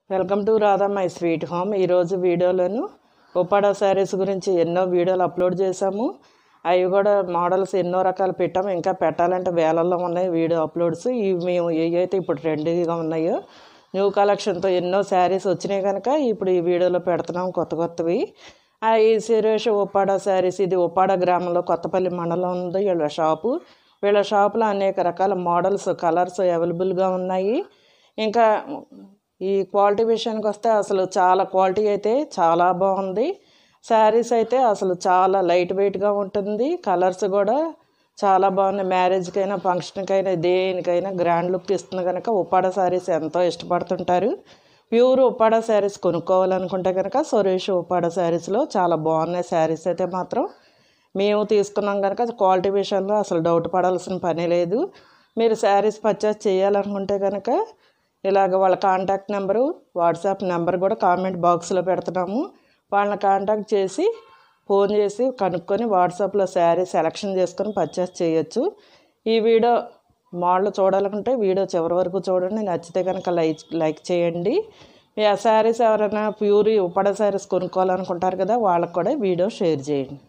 Welcome to Radha my sweet home. ఈరోజు వీడియోలోను ఉప్పాడ శారీస్ గురించి ఎన్నో వీడియోలు అప్లోడ్ చేశాము. అవి కూడా మోడల్స్ ఎన్నో రకాలు పెట్టాము. ఇంకా పెట్టాలంటే వేలల్లో ఉన్నాయి వీడియో అప్లోడ్స్. ఇవి మేము ఏవైతే ఇప్పుడు ట్రెండీగా ఉన్నాయో న్యూ కలెక్షన్తో ఎన్నో శారీస్ వచ్చినాయి కనుక ఇప్పుడు ఈ వీడియోలో పెడుతున్నాం కొత్తవి. ఈ సురేష్ ఉప్పాడ శారీస్, ఇది ఉప్పాడ గ్రామంలో కొత్తపల్లి మండలం ఉంది వీళ్ళ షాపు. వీళ్ళ షాపులో అనేక రకాల మోడల్స్, కలర్స్ అవైలబుల్గా ఉన్నాయి. ఇంకా ఈ క్వాలిటీ విషయానికి వస్తే అసలు చాలా క్వాలిటీ అయితే చాలా బాగుంది. శారీస్ అయితే అసలు చాలా లైట్ వెయిట్గా ఉంటుంది. కలర్స్ కూడా చాలా బాగున్నాయి. మ్యారేజ్కైనా ఫంక్షన్కైనా దేనికైనా గ్రాండ్ లుక్ ఇస్తుంది కనుక ఉప్పాడ శారీస్ ఎంతో ఇష్టపడుతుంటారు. ప్యూర్ ఉప్పాడ శారీస్ కొనుక్కోవాలనుకుంటే కనుక సురేష్ ఉప్పాడ శారీస్లో చాలా బాగున్నాయి. శారీస్ అయితే మాత్రం మేము తీసుకున్నాం కనుక క్వాలిటీ విషయంలో అసలు డౌట్ పడాల్సిన పని లేదు. మీరు శారీస్ పర్చేస్ చేయాలనుకుంటే కనుక ఇలాగ వాళ్ళ కాంటాక్ట్ నెంబరు, వాట్సాప్ నెంబర్ కూడా కామెంట్ బాక్స్లో పెడుతున్నాము. వాళ్ళని కాంటాక్ట్ చేసి ఫోన్ చేసి కనుక్కొని వాట్సాప్లో శారీ సెలెక్షన్ చేసుకొని పర్చేస్ చేయొచ్చు. ఈ వీడియో మోడల్ చూడాలనుకుంటే వీడియో చివరి వరకు చూడండి. నచ్చితే కనుక లైక్ చేయండి. మీ ఆ శారీస్ ఎవరైనా ప్యూర్ ఉప్పాడ శారీస్ కొనుక్కోవాలనుకుంటారు కదా, వాళ్ళకు కూడా వీడియో షేర్ చేయండి.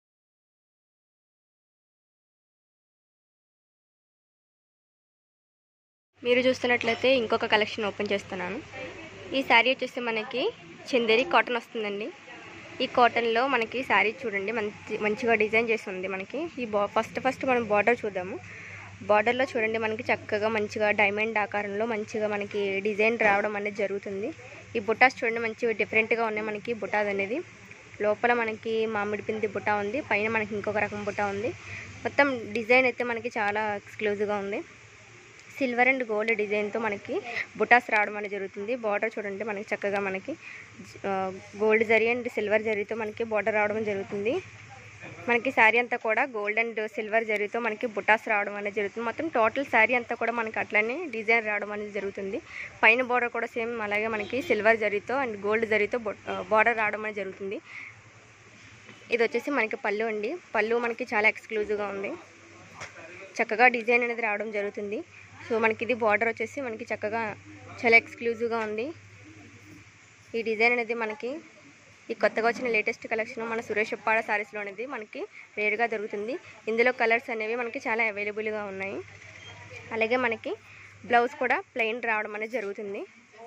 మీరు చూస్తున్నట్లయితే ఇంకొక కలెక్షన్ ఓపెన్ చేస్తున్నాను. ఈ శారీ వచ్చేసి మనకి చందేరి కాటన్ వస్తుందండి. ఈ కాటన్లో మనకి శారీ చూడండి మంచిగా డిజైన్ చేసి ఉంది. మనకి ఈ ఫస్ట్ మనం బార్డర్ చూద్దాము. బార్డర్లో చూడండి మనకి చక్కగా మంచిగా డైమండ్ ఆకారంలో మంచిగా మనకి డిజైన్ రావడం అనేది జరుగుతుంది. ఈ బుటాస్ చూడండి మంచిగా డిఫరెంట్గా ఉన్నాయి. మనకి బుటాస్ అనేది లోపల మనకి మామిడి పిండి బుటా ఉంది, పైన మనకి ఇంకొక రకం బుటా ఉంది. మొత్తం డిజైన్ అయితే మనకి చాలా ఎక్స్క్లూజివ్గా ఉంది. సిల్వర్ అండ్ గోల్డ్ డిజైన్తో మనకి బుటాస్ రావడం అనేది జరుగుతుంది. బార్డర్ చూడండి మనకి చక్కగా మనకి గోల్డ్ జరీ అండ్ సిల్వర్ జరీతో మనకి బార్డర్ రావడం జరుగుతుంది. మనకి శారీ అంతా కూడా గోల్డ్ అండ్ సిల్వర్ జరీతో మనకి బుటాస్ రావడం అనేది జరుగుతుంది. మొత్తం టోటల్ శారీ అంతా కూడా మనకి అట్లనే డిజైన్ రావడం అనేది జరుగుతుంది. పైన బార్డర్ కూడా సేమ్ అలాగే మనకి సిల్వర్ జరీతో అండ్ గోల్డ్ జరీతో బార్డర్ రావడం అనేది జరుగుతుంది. ఇది వచ్చేసి మనకి పళ్ళు అండి. పళ్ళు మనకి చాలా ఎక్స్క్లూజివ్గా ఉంది. చక్కగా డిజైన్ అనేది రావడం జరుగుతుంది. సో మనకి ఇది బార్డర్ వచ్చేసి మనకి చక్కగా చాలా ఎక్స్క్లూజివ్గా ఉంది. ఈ డిజైన్ అనేది మనకి ఈ కొత్తగా వచ్చిన లేటెస్ట్ కలెక్షన్ మన సురేష్ ఉప్పాడ శారీస్లో అనేది మనకి రేరుగా దొరుకుతుంది. ఇందులో కలర్స్ అనేవి మనకి చాలా అవైలబుల్గా ఉన్నాయి. అలాగే మనకి బ్లౌజ్ కూడా ప్లెయిన్ రావడం అనేది జరుగుతుంది.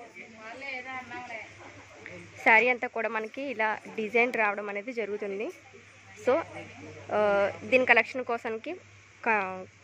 శారీ అంతా కూడా మనకి ఇలా డిజైన్ రావడం అనేది జరుగుతుంది. సో దీని కలెక్షన్ కోసానికి